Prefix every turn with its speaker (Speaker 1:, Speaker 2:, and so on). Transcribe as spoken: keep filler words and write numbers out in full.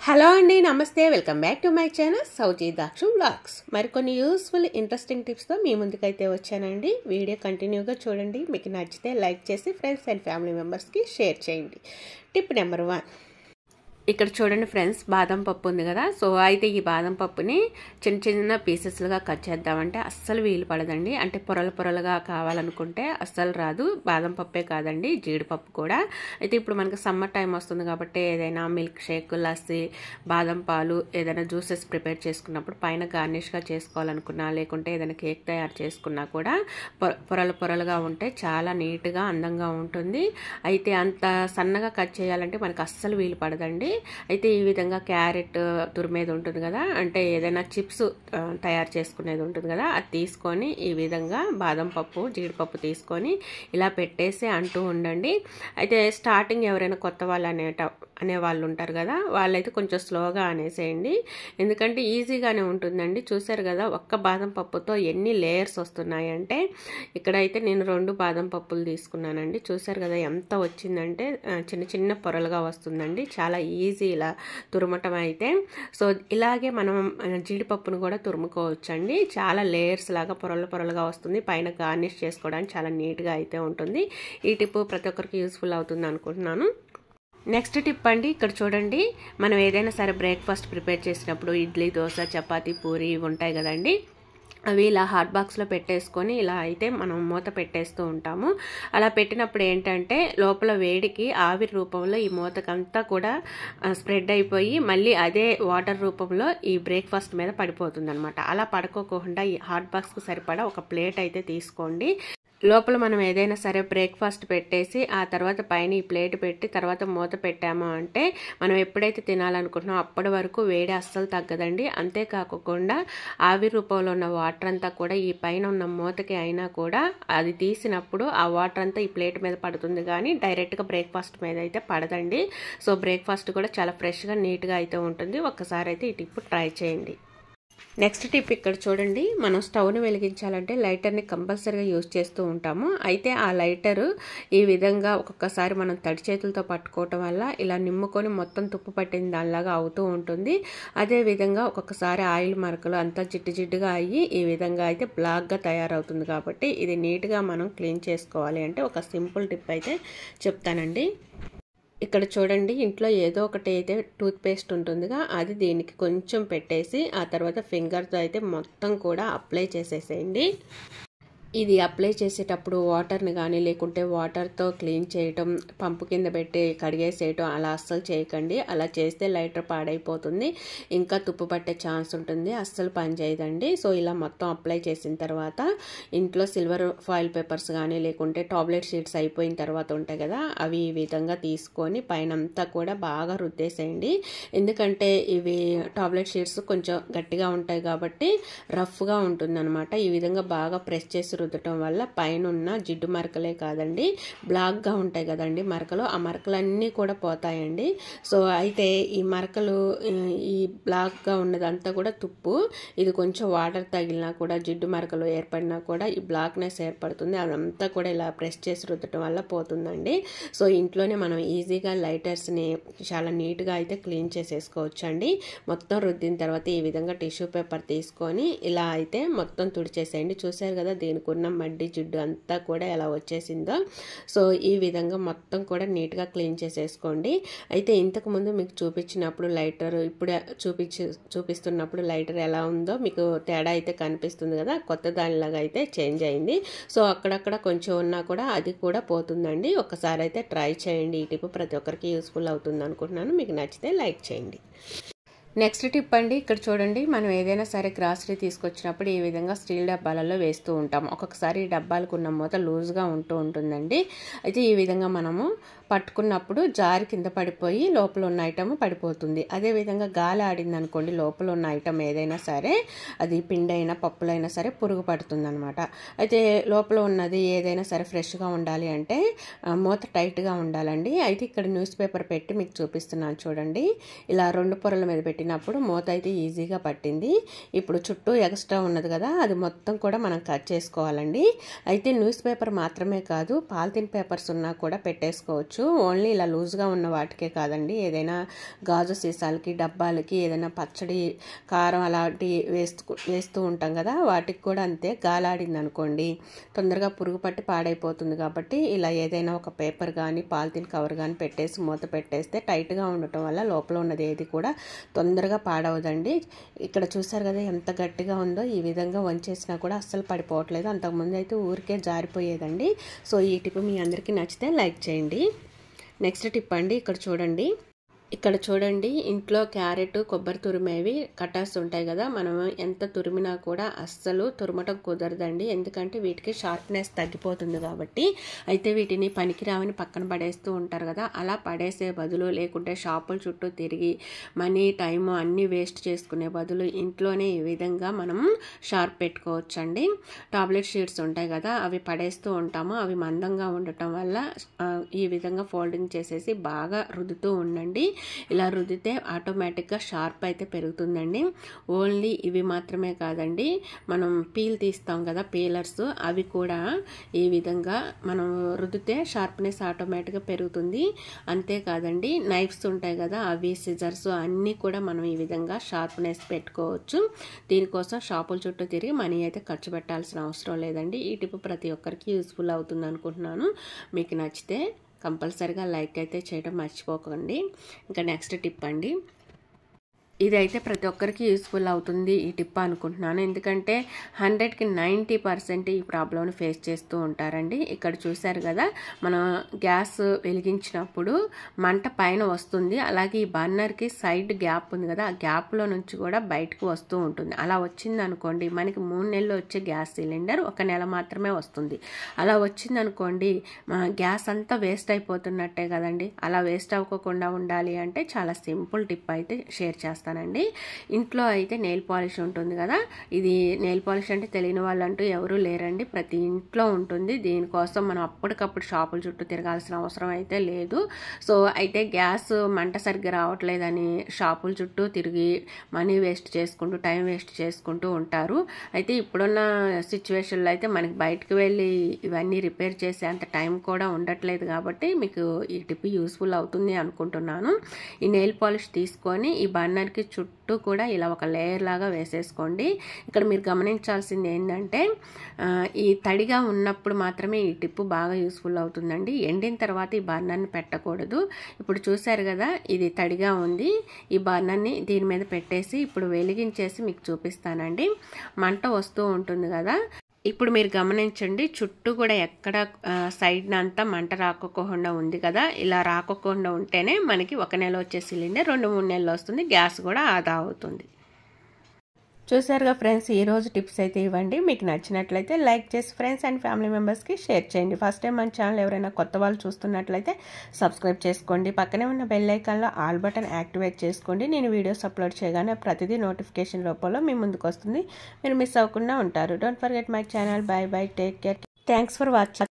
Speaker 1: Hello అండి, నమస్తే. Welcome back to my channel Souji Dakshu vlogs. మరికొన్ని యూస్ఫుల్ ఇంట్రెస్టింగ్ టిప్స్తో మీ ముందుకైతే వచ్చానండి. వీడియో కంటిన్యూగా చూడండి. మీకు నచ్చితే లైక్ చేసి ఫ్రెండ్స్ అండ్ ఫ్యామిలీ మెంబర్స్కి షేర్ చేయండి. Tip number one. ఇక్కడ చూడండి ఫ్రెండ్స్, బాదం పప్పు ఉంది కదా. సో అయితే ఈ బాదం పప్పుని చిన్న చిన్న పీసెస్లుగా కట్ చేద్దామంటే అస్సలు వీలు పడదండి. అంటే పొరలు పొరలుగా కావాలనుకుంటే అస్సలు రాదు. బాదం పప్పే కాదండి, జీడిపప్పు కూడా. అయితే ఇప్పుడు మనకి సమ్మర్ టైం వస్తుంది కాబట్టి ఏదైనా మిల్క్ షేక్, లస్సీ, బాదం పాలు, ఏదైనా జ్యూసెస్ ప్రిపేర్ చేసుకున్నప్పుడు పైన గార్నిష్గా చేసుకోవాలనుకున్నా, లేకుంటే ఏదైనా కేక్ తయారు చేసుకున్నా కూడా పొరలు పొరలుగా ఉంటే చాలా నీట్గా అందంగా ఉంటుంది. అయితే అంత సన్నగా కట్ చేయాలంటే మనకు అస్సలు వీలు పడదండి. అయితే ఈ విధంగా క్యారెట్ తురిమేది ఉంటుంది కదా, అంటే ఏదైనా చిప్స్ తయారు చేసుకునేది ఉంటుంది కదా, అది తీసుకొని ఈ విధంగా బాదం పప్పు, జీడిపప్పు తీసుకొని ఇలా పెట్టేసి అంటూ ఉండండి. అయితే స్టార్టింగ్ ఎవరైనా కొత్త వాళ్ళు అనేట అనే వాళ్ళు ఉంటారు కదా, వాళ్ళైతే కొంచెం స్లోగా అనేసేయండి. ఎందుకంటే ఈజీగానే ఉంటుందండి. చూసారు కదా, ఒక్క బాదం పప్పుతో ఎన్ని లేయర్స్ వస్తున్నాయంటే. ఇక్కడైతే నేను రెండు బాదం పప్పులు తీసుకున్నానండి. చూసారు కదా ఎంత వచ్చిందంటే, చిన్న చిన్న పొరలుగా వస్తుందండి. చాలా ఈజీ ఇలా తురమటం అయితే. సో ఇలాగే మనం జీడిపప్పును కూడా తురుముకోవచ్చండి. చాలా లేయర్స్ లాగా పొరలు పొరలుగా వస్తుంది. పైన గార్నిష్ చేసుకోవడానికి చాలా నీట్గా అయితే ఉంటుంది. ఈ టిప్ ప్రతి ఒక్కరికి యూస్ఫుల్ అవుతుంది అనుకుంటున్నాను. నెక్స్ట్ టిప్ అండి, ఇక్కడ చూడండి, మనం ఏదైనా సరే బ్రేక్ఫాస్ట్ ప్రిపేర్ చేసినప్పుడు ఇడ్లీ, దోశ, చపాతీ, పూరి ఇవి ఉంటాయి కదండి. అవి ఇలా హాట్ బాక్స్లో పెట్టేసుకొని ఇలా అయితే మనం మూత పెట్టేస్తూ ఉంటాము. అలా పెట్టినప్పుడు ఏంటంటే లోపల వేడికి ఆవిరి రూపంలో ఈ మూతకంతా కూడా స్ప్రెడ్ అయిపోయి మళ్ళీ అదే వాటర్ రూపంలో ఈ బ్రేక్ఫాస్ట్ మీద పడిపోతుంది అనమాట. అలా పడుకోకుండా ఈ హాట్ బాక్స్కు సరిపడా ఒక ప్లేట్ అయితే తీసుకోండి. లోపల మనం ఏదైనా సరే బ్రేక్ఫాస్ట్ పెట్టేసి ఆ తర్వాత పైన ఈ ప్లేట్ పెట్టి తర్వాత మూత పెట్టాము అంటే మనం ఎప్పుడైతే తినాలనుకుంటున్నామో అప్పటి వరకు వేడి అస్సలు తగ్గదండి. అంతేకాకుండా ఆవిరి రూపంలో ఉన్న వాటర్ అంతా కూడా ఈ పైన ఉన్న మూతకి అయినా కూడా అది తీసినప్పుడు ఆ వాటర్ అంతా ఈ ప్లేట్ మీద పడుతుంది, కానీ డైరెక్ట్గా బ్రేక్ఫాస్ట్ మీద అయితే పడదండి. సో బ్రేక్ఫాస్ట్ కూడా చాలా ఫ్రెష్గా నీట్గా అయితే ఉంటుంది. ఒక్కసారి అయితే ఈ టిప్ ట్రై చేయండి. నెక్స్ట్ టిప్ ఇక్కడ చూడండి, మనం స్టవ్ని వెలిగించాలంటే లైటర్ని కంపల్సరీగా యూజ్ చేస్తూ ఉంటాము. అయితే ఆ లైటరు ఈ విధంగా ఒక్కొక్కసారి మనం తడి చేతులతో పట్టుకోవటం వల్ల ఇలా నిమ్ముకొని మొత్తం తుప్పు పట్టిన దానిలాగా అవుతూ ఉంటుంది. అదేవిధంగా ఒక్కొక్కసారి ఆయిల్ మరకలు అంతా జిడ్డు జిడ్డుగా అయ్యి ఈ విధంగా అయితే బ్లాక్గా తయారవుతుంది. కాబట్టి ఇది నీట్గా మనం క్లీన్ చేసుకోవాలి అంటే ఒక సింపుల్ టిప్ అయితే చెప్తానండి. ఇక్కడ చూడండి, ఇంట్లో ఏదో ఒకటి అయితే టూత్ పేస్ట్ ఉంటుందిగా, అది దీనికి కొంచెం పెట్టేసి ఆ తర్వాత ఫింగర్తో అయితే మొత్తం కూడా అప్లై చేసేసేయండి. ఇది అప్లై చేసేటప్పుడు వాటర్ని కానీ లేకుంటే వాటర్తో క్లీన్ చేయటం, పంపు కింద పెట్టి కడిగేసేయటం అలా అస్సలు చేయకండి. అలా చేస్తే లైటర్ పాడైపోతుంది, ఇంకా తుప్పు పట్టే ఛాన్స్ ఉంటుంది, అస్సలు పని చేయదండి. సో ఇలా మొత్తం అప్లై చేసిన తర్వాత ఇంట్లో సిల్వర్ ఫాయిల్ పేపర్స్ కానీ లేకుంటే టాబ్లెట్ షీట్స్ అయిపోయిన తర్వాత ఉంటాయి కదా, అవి ఈ విధంగా తీసుకొని పైన అంతా కూడా బాగా రుద్దేసేయండి. ఎందుకంటే ఇవి టాబ్లెట్ షీట్స్ కొంచెం గట్టిగా ఉంటాయి కాబట్టి రఫ్గా ఉంటుందన్నమాట. ఈ విధంగా బాగా ప్రెస్ చేసి రుద్దటం వల్ల పైన ఉన్న జిడ్డు మరకలే కాదండి, బ్లాక్గా ఉంటాయి కదండి మరకలు, ఆ మరకలన్నీ కూడా పోతాయండి. సో అయితే ఈ మరకలు, ఈ బ్లాక్గా ఉన్నదంతా కూడా తుప్పు, ఇది కొంచెం వాటర్ తగిలినా కూడా జిడ్డు మరకలు ఏర్పడినా కూడా ఈ బ్లాక్నెస్ ఏర్పడుతుంది. అదంతా కూడా ఇలా ప్రెస్ చేసి రుద్దటం వల్ల పోతుందండి. సో ఇంట్లోనే మనం ఈజీగా లైటర్స్ని చాలా నీట్గా అయితే క్లీన్ చేసేసుకోవచ్చు అండి. మొత్తం రుద్దిన తర్వాత ఈ విధంగా టిష్యూ పేపర్ తీసుకొని ఇలా అయితే మొత్తం తుడిచేసేయండి. చూసారు కదా దీనికి ఉన్న మడ్డి జిడ్డు అంతా కూడా ఎలా వచ్చేసిందో. సో ఈ విధంగా మొత్తం కూడా నీట్గా క్లీన్ చేసేసుకోండి. అయితే ఇంతకుముందు మీకు చూపించినప్పుడు లైటర్, ఇప్పుడు చూపించి చూపిస్తున్నప్పుడు లైటర్ ఎలా ఉందో మీకు తేడా అయితే కనిపిస్తుంది కదా, కొత్త దానిలాగా అయితే చేంజ్ అయింది. సో అక్కడక్కడ కొంచెం ఉన్నా కూడా అది కూడా పోతుందండి. ఒకసారి అయితే ట్రై చేయండి. ఈ టిప్ ప్రతి ఒక్కరికి యూస్ఫుల్ అవుతుంది అనుకుంటున్నాను. మీకు నచ్చితే లైక్ చేయండి. నెక్స్ట్ టిప్ అండి, ఇక్కడ చూడండి, మనం ఏదైనా సరే గ్రాసరీ తీసుకొచ్చినప్పుడు ఈ విధంగా స్టీల్ డబ్బాలలో వేస్తూ ఉంటాం. ఒక్కొక్కసారి ఈ డబ్బాలకు ఉన్న మూత లూజ్గా ఉంటూ ఉంటుందండి. అయితే ఈ విధంగా మనము పట్టుకున్నప్పుడు జారి కింద పడిపోయి లోపల ఉన్న ఐటమ్ పడిపోతుంది. అదేవిధంగా గాలి ఆడింది అనుకోండి, లోపల ఉన్న ఐటమ్ ఏదైనా సరే, అది పిండి అయినా పప్పులైనా సరే పురుగు పడుతుంది అనమాట. అయితే లోపల ఉన్నది ఏదైనా సరే ఫ్రెష్గా ఉండాలి అంటే మూత టైట్గా ఉండాలండి. అయితే ఇక్కడ న్యూస్ పేపర్ పెట్టి మీకు చూపిస్తున్నాను చూడండి. ఇలా రెండు పొరల మీద పెట్టి పెట్టినప్పుడు మూత అయితే ఈజీగా పట్టింది. ఇప్పుడు చుట్టూ ఎక్స్ట్రా ఉన్నది కదా, అది మొత్తం కూడా మనం కట్ చేసుకోవాలండి. అయితే న్యూస్ పేపర్ మాత్రమే కాదు, పాలిథిన్ పేపర్స్ ఉన్నా కూడా పెట్టేసుకోవచ్చు. పెట్టుకోవచ్చు. ఓన్లీ ఇలా లూజ్గా ఉన్న వాటికే కాదండి, ఏదైనా గాజు సీసాలకి, డబ్బాలకి, ఏదైనా పచ్చడి, కారం అలాంటి వేస్తూ వేస్తూ ఉంటాం కదా, వాటికి కూడా అంతే. గాలాడింది అనుకోండి తొందరగా పురుగు పట్టి పాడైపోతుంది. కాబట్టి ఇలా ఏదైనా ఒక పేపర్ కానీ పాలిథిన్ కవర్ కానీ పెట్టేసి మూత పెట్టేస్తే టైట్గా ఉండటం వల్ల లోపల ఉన్నది ఏది కూడా తొందరగా పాడవదండి. ఇక్కడ చూసారు కదా ఎంత గట్టిగా ఉందో. ఈ విధంగా వంచేసినా కూడా అస్సలు పడిపోవట్లేదు. అంతకుముందు అయితే ఊరికే జారిపోయేదండి. సో ఈ టిప్ మీ అందరికీ నచ్చితే లైక్ చేయండి. నెక్స్ట్ టిప్ అండి, ఇక్కడ చూడండి. ఇక్కడ చూడండి, ఇంట్లో క్యారెట్, కొబ్బరి తురిమేవి కటాస్ ఉంటాయి కదా, మనం ఎంత తురిమినా కూడా అస్సలు తురమటం కుదరదండి. ఎందుకంటే వీటికి షార్ప్నెస్ తగ్గిపోతుంది కాబట్టి. అయితే వీటిని పనికిరావని పక్కన పడేస్తూ ఉంటారు కదా, అలా పడేసే బదులు, లేకుంటే షాపుల చుట్టూ తిరిగి మనీ, టైము అన్నీ వేస్ట్ చేసుకునే బదులు ఇంట్లోనే ఈ విధంగా మనం షార్ప్ పెట్టుకోవచ్చండి. టాబ్లెట్ షీట్స్ ఉంటాయి కదా, అవి పడేస్తూ ఉంటాము. అవి మందంగా ఉండటం వల్ల ఈ విధంగా ఫోల్డింగ్ చేసేసి బాగా రుద్దుతూ ఉండండి. ఇలా రుద్దితే ఆటోమేటిక్గా షార్ప్ అయితే పెరుగుతుందండి. ఓన్లీ ఇవి మాత్రమే కాదండి, మనం పీల్ తీస్తాం కదా, పీలర్స్, అవి కూడా ఈ విధంగా మనం రుద్దితే షార్ప్నెస్ ఆటోమేటిక్గా పెరుగుతుంది. అంతేకాదండి, నైఫ్స్ ఉంటాయి కదా, అవి, సిజర్స్ అన్నీ కూడా మనం ఈ విధంగా షార్ప్నెస్ పెట్టుకోవచ్చు. దీనికోసం షాపుల చుట్టూ తిరిగి మనీ అయితే ఖర్చు పెట్టాల్సిన అవసరం లేదండి. ఈ టిప్ ప్రతి ఒక్కరికి యూస్ఫుల్ అవుతుంది అనుకుంటున్నాను. మీకు నచ్చితే కంపల్సరిగా లైక్ అయితే చేయడం మర్చిపోకండి. ఇంకా నెక్స్ట్ టిప్ అండి, ఇదైతే ప్రతి ఒక్కరికి యూస్ఫుల్ అవుతుంది ఈ టిప్ అనుకుంటున్నాను. ఎందుకంటే హండ్రెడ్కి నైంటీ పర్సెంట్ ఈ ప్రాబ్లమ్ని ఫేస్ చేస్తూ ఉంటారండి. ఇక్కడ చూసారు కదా, మనం గ్యాస్ వెలిగించినప్పుడు మంట పైన వస్తుంది, అలాగే ఈ బర్నర్కి సైడ్ గ్యాప్ ఉంది కదా, ఆ గ్యాప్లో నుంచి కూడా బయటకు వస్తూ ఉంటుంది. అలా వచ్చింది అనుకోండి, మనకి మూడు నెలలు వచ్చే గ్యాస్ సిలిండర్ ఒక నెల మాత్రమే వస్తుంది. అలా వచ్చింది అనుకోండి, గ్యాస్ అంతా వేస్ట్ అయిపోతున్నట్టే కదండి. అలా వేస్ట్ అవ్వకుండా ఉండాలి అంటే చాలా సింపుల్ టిప్ అయితే షేర్ చేస్తాను అండి. ఇంట్లో అయితే నెయిల్ పాలిష్ ఉంటుంది కదా, ఇది నెయిల్ పాలిష్ అంటే తెలియని వాళ్ళంటూ ఎవరూ లేరండి, ప్రతి ఇంట్లో ఉంటుంది. దీనికోసం మనం అప్పటికప్పుడు షాపుల చుట్టూ తిరగాల్సిన అవసరం అయితే లేదు. సో అయితే గ్యాస్ మంట సరిగ్గా రావట్లేదని షాపుల చుట్టూ తిరిగి మనీ వేస్ట్ చేసుకుంటూ, టైం వేస్ట్ చేసుకుంటూ ఉంటారు. అయితే ఇప్పుడున్న సిచ్యువేషన్లో అయితే మనకి బయటకు వెళ్ళి ఇవన్నీ రిపేర్ చేసే అంత టైం కూడా ఉండట్లేదు. కాబట్టి మీకు ఈ టిప్ యూస్ఫుల్ అవుతుంది అనుకుంటున్నాను. ఈ నెయిల్ పాలిష్ తీసుకొని ఈ బర్నర్కి చుట్టూ కూడా ఇలా ఒక లేయర్ లాగా వేసేసుకోండి. ఇక్కడ మీరు గమనించాల్సింది ఏంటంటే, ఈ తడిగా ఉన్నప్పుడు మాత్రమే ఈ టిప్ బాగా యూస్ఫుల్ అవుతుందండి. ఎండిన తర్వాత ఈ బర్నర్ని పెట్టకూడదు. ఇప్పుడు చూసారు కదా, ఇది తడిగా ఉంది. ఈ బర్నర్ని దీని మీద పెట్టేసి ఇప్పుడు వెలిగించేసి మీకు చూపిస్తానండి. మంట వస్తూ ఉంటుంది కదా, ఇప్పుడు మీరు గమనించండి, చుట్టూ కూడా ఎక్కడ సైడ్న అంతా మంట రాకోకుండా ఉంది కదా. ఇలా రాకోకుండా ఉంటేనే మనకి ఒక నెల వచ్చే సిలిండర్ రెండు మూడు నెలలు వస్తుంది, గ్యాస్ కూడా ఆదా అవుతుంది. చూసారుగా ఫ్రెండ్స్, ఈరోజు టిప్స్ అయితే ఇవ్వండి. మీకు నచ్చినట్లయితే లైక్ చేసి ఫ్రెండ్స్ అండ్ ఫ్యామిలీ మెంబర్స్కి షేర్ చేయండి. ఫస్ట్ టైం మన ఛానల్ ఎవరైనా కొత్త వాళ్ళు చూస్తున్నట్లయితే సబ్స్క్రైబ్ చేసుకోండి. పక్కనే ఉన్న బెల్ ఐకాన్లో ఆల్ బటన్ యాక్టివేట్ చేసుకోండి. నేను వీడియోస్ అప్లోడ్ చేయగానే ప్రతిదీ నోటిఫికేషన్ రూపంలో మీ ముందుకు వస్తుంది, మీరు మిస్ అవ్వకుండా ఉంటారు. Don't forget my channel. Bye bye, take care, thanks for watching.